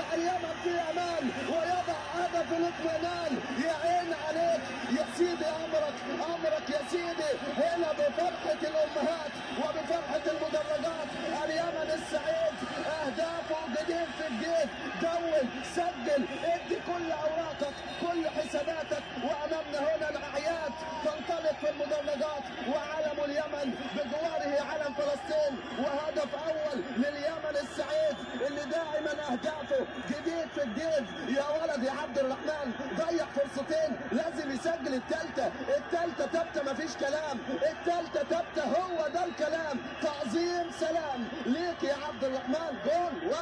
ايامك في امان ويضع هدف الاطمئنان. يا عين عليك يا سيدي، امرك يا سيدي. هنا بفرحه الامهات وبفرحه المدرجات اليمن السعيد، اهدافه جديد في جديد. دون، سجل، ادي كل اوراقك كل حساباتك، وامامنا هنا الاعياد تنطلق في المدرجات وعلم اليمن بجواره علم فلسطين، وهدف اول لليمن السعيد اللي دائما اهدافه جديد في جديد. يا ولد يا عبد الرحمن، ضيع فرصتين، لازم يسجل الثالثه ثابته، مفيش كلام، الثالثه ثابته، هو ده الكلام. تعظيم سلام ليك يا عبد الرحمن. جول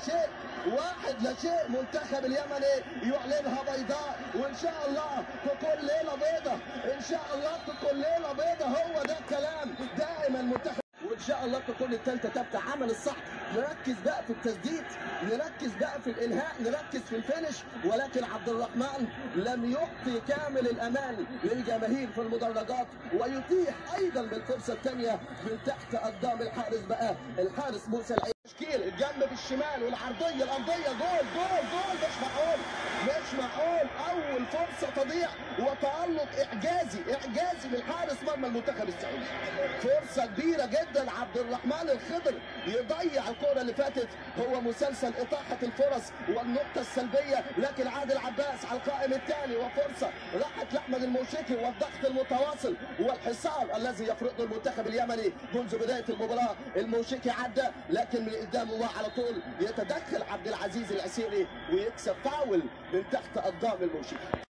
1-0 منتخب اليمني يعلنها بيضاء، وان شاء الله تكون ليله بيضاء، ان شاء الله تكون ليله بيضاء، هو ده الكلام. دائما منتخب، وان شاء الله تكون الثالثه ثابته. عمل الصح، نركز بقى في التسديد، نركز بقى في الانهاء، نركز في الفينش. ولكن عبد الرحمن لم يعطي كامل الامان للجماهير في المدرجات، ويتيح ايضا بالفرصه الثانيه من تحت قدام الحارس بقى، الحارس موسى العيد. تشكيل الجنب بالشمال والعرضيه الارضيه، جول مش معقول. اول فرصه تضيع وتالق اعجازي من حارس مرمى المنتخب السعودي. فرصه كبيره جدا، عبد الرحمن الخضر يضيع الكره اللي فاتت. هو مسلسل اطاحه الفرص والنقطه السلبيه، لكن عادل عباس على القائم الثاني، وفرصه راحت لاحمد الموشيكي، والضغط المتواصل والحصار الذي يفرضه المنتخب اليمني منذ بدايه المباراه. الموشيكي عدى، لكن من قدامه على طول يتدخل عبد العزيز العسيري ويكسب فاول من تحت قدام الموشيكي.